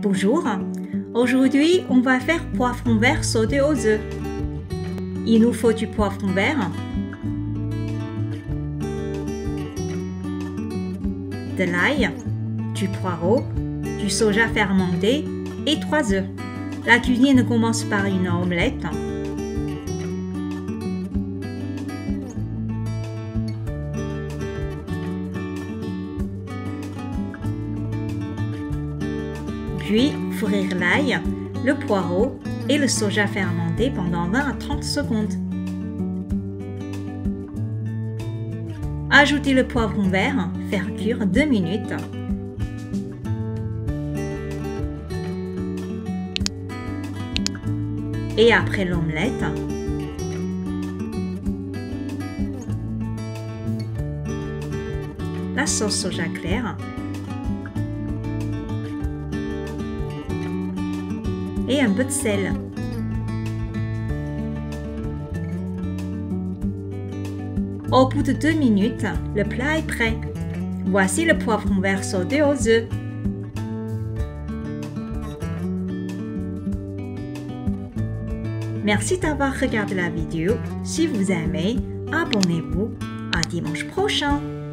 Bonjour, aujourd'hui on va faire poivron vert sauté aux œufs. Il nous faut du poivron vert, de l'ail, du poireau, du soja fermenté et 3 œufs. La cuisine commence par une omelette. Puis, frire l'ail, le poireau et le soja fermenté pendant 20 à 30 secondes. Ajoutez le poivron vert, faire cuire 2 minutes. Et après l'omelette, la sauce soja claire et un peu de sel. Au bout de 2 minutes, le plat est prêt. Voici le poivron vert sauté aux œufs. Merci d'avoir regardé la vidéo. Si vous aimez, abonnez-vous. À dimanche prochain.